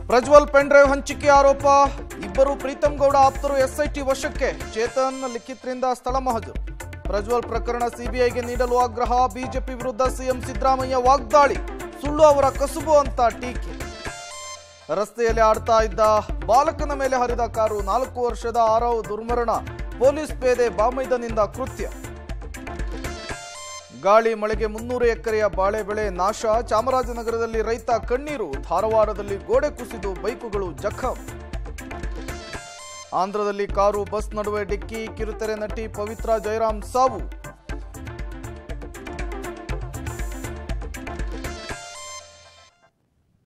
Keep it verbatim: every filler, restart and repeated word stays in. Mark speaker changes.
Speaker 1: Prajwal pen drive ಹಂಚಿಕೆ ಆರೋಪ, ಇಬ್ಬರು ಪ್ರೀತಂ ಗೌಡ ಆಪ್ತರು ಎಸ್ಐಟಿ ವಶಕ್ಕೆ, ಚೇತನ್ ಲಿಖಿತ್ರಿಂದ ಸ್ಥಳ ಮಹಜರು. ಪ್ರಜ್ವಲ್ ಪ್ರಕರಣ ಸಿಬಿಐಗೆ ನೀಡಲು ಆಗ್ರಹ, ಬಿಜೆಪಿ ವಿರುದ್ಧ ಸಿಎಂ ಸಿದ್ದರಾಮಯ್ಯ ವಾಗ್ದಾಳಿ, ಸುಳ್ಳು ಅವರ ಕಸುಬು ಅಂತ ಟೀಕೆ. ರಸ್ತೆಯಲ್ಲಿ ಆಡ್ತಾ ಇದ್ದ ಬಾಲಕನ ಮೇಲೆ ಹರಿದ ಕಾರು, ನಾಲ್ಕು ವರ್ಷದ ಆರವ್ ದುರ್ಮರಣ, ಪೊಲೀಸ್ ಪೇದೆ ಬಾಮೈದನಿಂದ ಕೃತ್ಯ. ಗಾಳಿ ಮಳೆಗೆ ಮುನ್ನೂರು ಎಕರೆಯ ಬಾಳೆ ಬೆಳೆ ನಾಶ, ಚಾಮರಾಜನಗರದಲ್ಲಿ ರೈತ ಕಣ್ಣೀರು, ಧಾರವಾಡದಲ್ಲಿ ಗೋಡೆ ಕುಸಿದು ಬೈಕುಗಳು ಜಖಂ. ಆಂಧ್ರದಲ್ಲಿ ಕಾರು ಬಸ್ ನಡುವೆ ಡಿಕ್ಕಿ, ಕಿರುತೆರೆ ನಟಿ ಪವಿತ್ರ ಜಯರಾಮ್ ಸಾವು,